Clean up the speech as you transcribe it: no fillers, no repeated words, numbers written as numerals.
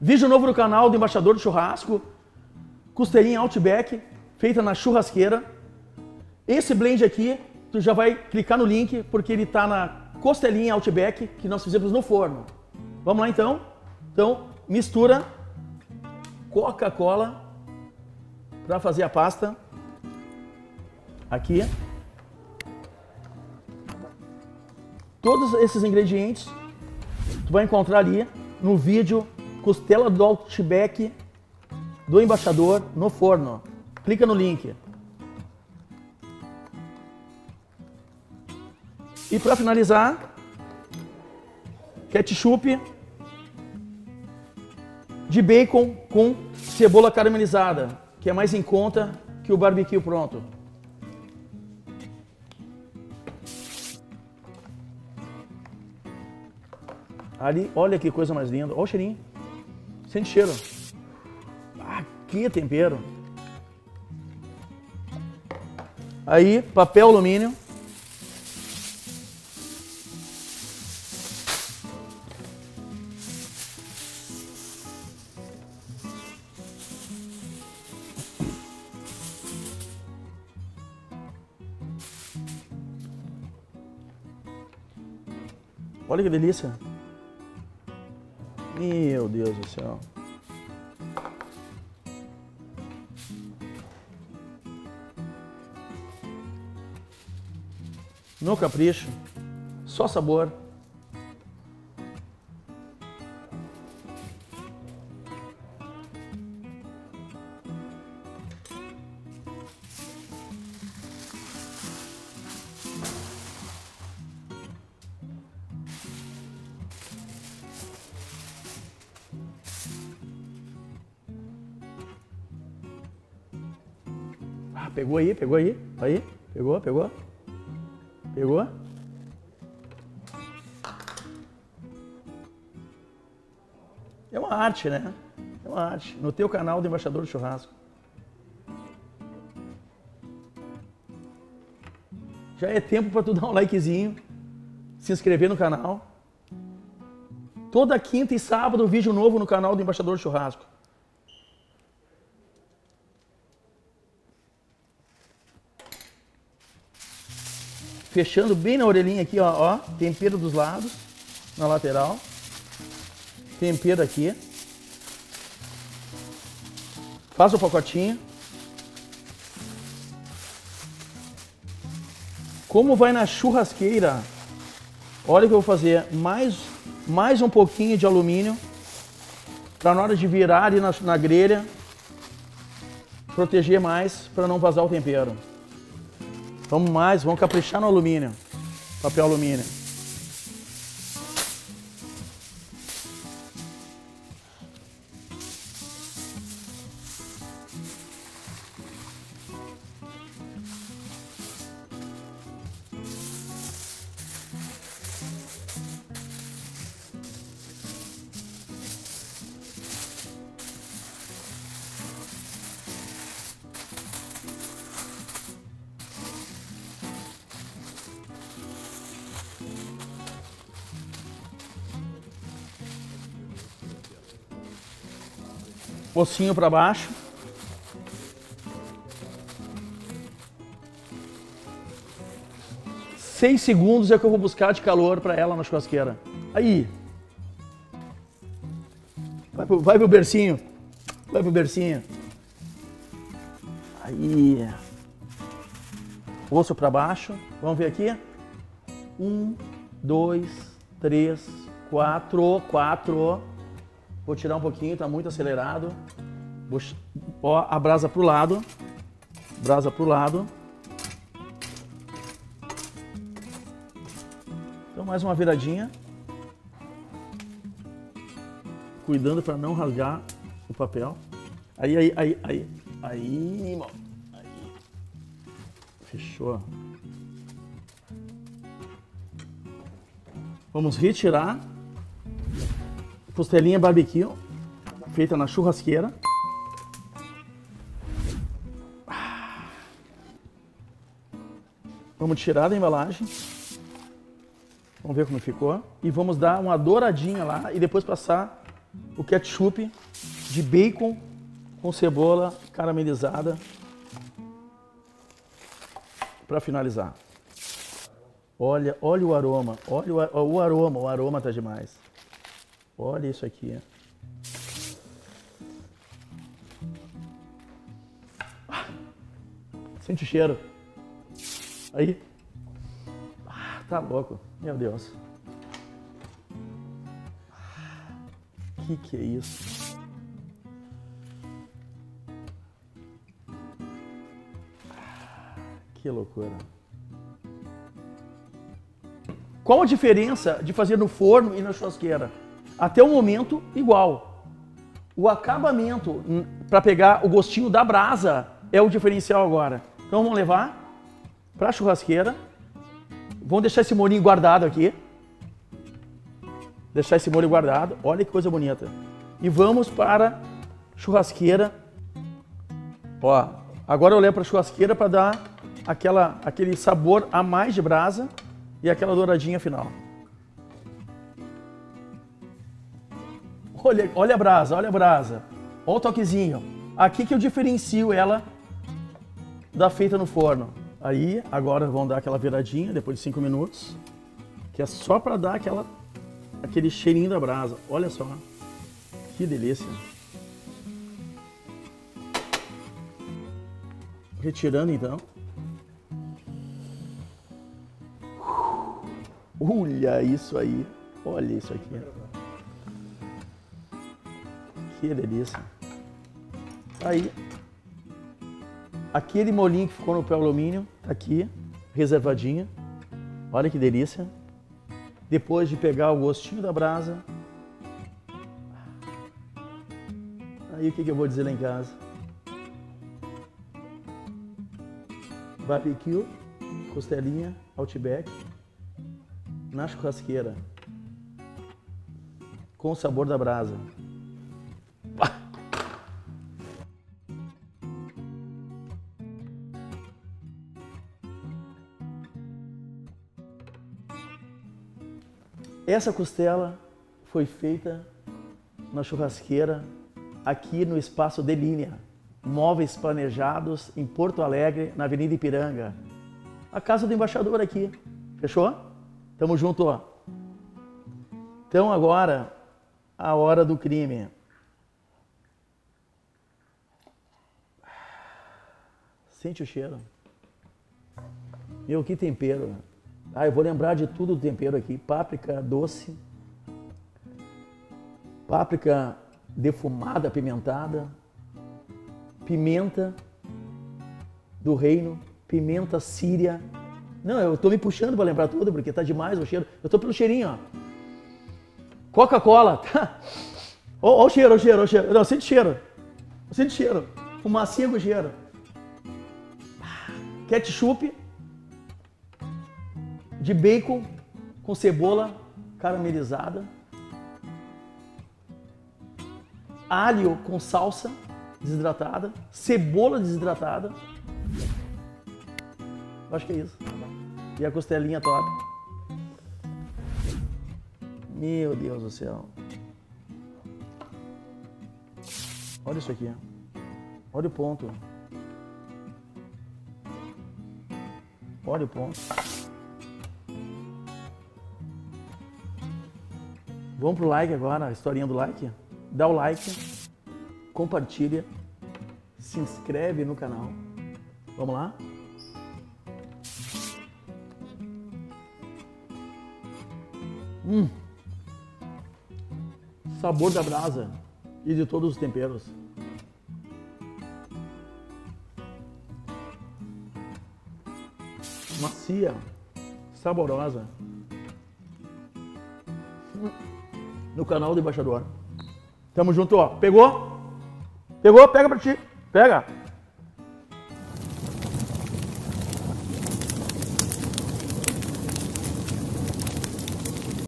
Vídeo novo no canal do Embaixador do Churrasco. Costelinha Outback, feita na churrasqueira. Esse blend aqui, tu já vai clicar no link, porque ele tá na costelinha Outback, que nós fizemos no forno. Vamos lá então? Então, mistura Coca-Cola para fazer a pasta. Aqui. Todos esses ingredientes tu vai encontrar ali no vídeo Costela do Outback do Embaixador no forno. Clica no link. E para finalizar, ketchup de bacon com cebola caramelizada, que é mais em conta que o barbecue pronto. Ali, olha que coisa mais linda. Olha o cheirinho. Sente cheiro. Ah, que tempero. Aí, papel alumínio. Olha que delícia. Meu Deus do céu. No capricho, só sabor. Ah, pegou aí, pegou aí, aí, pegou, pegou. Pegou? É uma arte, né? É uma arte. No teu canal do Embaixador do Churrasco. Já é tempo para tu dar um likezinho, se inscrever no canal. Toda quinta e sábado, vídeo novo no canal do Embaixador do Churrasco. Fechando bem na orelhinha aqui, ó, ó, tempero dos lados, na lateral, tempero aqui, faz o pacotinho. Como vai na churrasqueira, olha o que eu vou fazer, mais um pouquinho de alumínio, para na hora de virar ali na grelha, proteger mais, para não vazar o tempero. Vamos caprichar no alumínio, papel alumínio. Focinho para baixo. Seis segundos é que eu vou buscar de calor para ela na churrasqueira. Aí. Vai pro bercinho. Vai pro bercinho. Aí. Osso para baixo. Vamos ver aqui. 1, 2, 3, 4. Vou tirar um pouquinho, tá muito acelerado. Ó, a brasa pro lado. Brasa pro lado. Então mais uma viradinha. Cuidando para não rasgar o papel. Aí, irmão. Aí. Fechou. Vamos retirar. Costelinha barbecue, feita na churrasqueira. Vamos tirar da embalagem. Vamos ver como ficou. E vamos dar uma douradinha lá e depois passar o ketchup de bacon com cebola caramelizada para finalizar. Olha o aroma, olha o aroma tá demais. Olha isso aqui. Sente o cheiro. Aí. Tá louco. Meu Deus. Que é isso? Que loucura. Qual a diferença de fazer no forno e na churrasqueira? Até o momento, igual. O acabamento, para pegar o gostinho da brasa, é o diferencial agora. Então vamos levar para a churrasqueira. Vamos deixar esse molhinho guardado aqui. Deixar esse molho guardado. Olha que coisa bonita. E vamos para a churrasqueira. Ó, agora eu levo para a churrasqueira para dar aquele sabor a mais de brasa e aquela douradinha final. Olha a brasa, olha a brasa. Olha o toquezinho. Aqui que eu diferencio ela da feita no forno. Aí, agora vão dar aquela viradinha depois de 5 minutos, que é só para dar aquele cheirinho da brasa. Olha só, que delícia. Retirando então. Olha isso aí, olha isso aqui. Que delícia. Aí, aquele molinho que ficou no papel alumínio, tá aqui, reservadinho. Olha que delícia. Depois de pegar o gostinho da brasa. Aí o que eu vou dizer lá em casa? Barbecue, costelinha, Outback, na churrasqueira, com o sabor da brasa. Essa costela foi feita na churrasqueira aqui no Espaço de Linha, móveis planejados em Porto Alegre, na Avenida Ipiranga. A casa do embaixador aqui, fechou? Tamo junto, ó. Então agora, a hora do crime. Sente o cheiro. Meu, que tempero. Eu vou lembrar de tudo do tempero aqui. Páprica doce, páprica defumada, apimentada, pimenta do reino, pimenta síria. Não, eu tô me puxando para lembrar tudo, porque tá demais o cheiro. Eu tô pelo cheirinho, ó. Coca-Cola. Ó o cheiro, ó o cheiro, ó o cheiro. Não, sente cheiro. Sente cheiro. Fumacinha com cheiro. Ketchup de bacon com cebola caramelizada, alho com salsa desidratada, cebola desidratada. Acho que é isso. E a costelinha top. Meu Deus do céu. Olha isso aqui. Olha o ponto. Olha o ponto. Vamos pro like agora, a historinha do like. Dá o like, compartilha, se inscreve no canal. Vamos lá? Sabor da brasa e de todos os temperos. Macia, saborosa. No canal do embaixador. Tamo junto, ó. Pegou? Pegou? Pega pra ti. Pega.